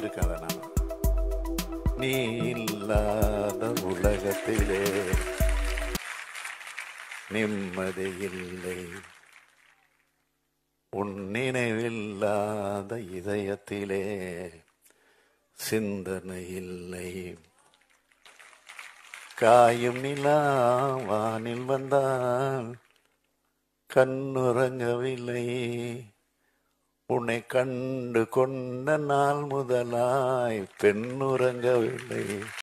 படிச்சிருக்கேன் அதை நான். நீ இல்லாத உலகத்திலே நிம்மதி இல்லை, உன் நினைவில்லாத இதயத்திலே சிந்தனை இல்லை. காயும் நிலா வானில் வந்தால் கண்ணுறங்கவில்லை, உன்னை கண்டு கொண்ட நாள் முதலாய் பெண்ணுறங்கவில்லை.